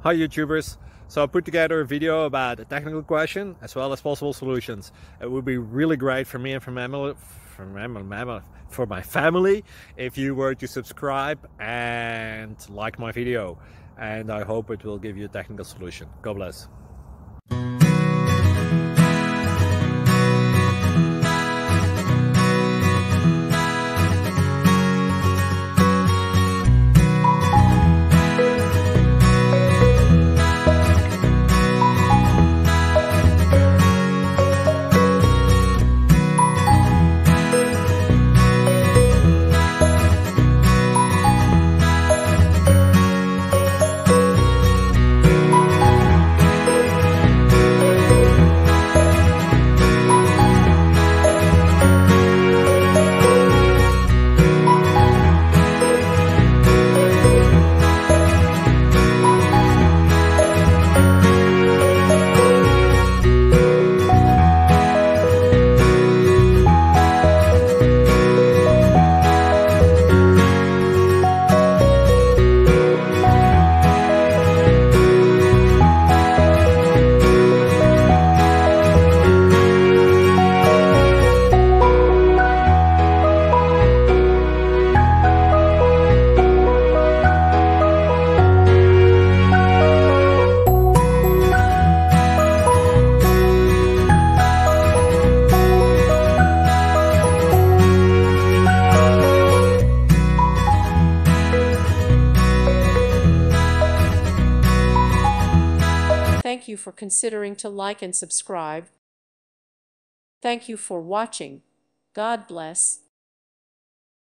Hi YouTubers! So I put together a video about a technical question as well as possible solutions. It would be really great for me and for my family if you were to subscribe and like my video, and I hope it will give you a technical solution. God bless. Thank you for considering to like and subscribe. Thank you for watching. God bless.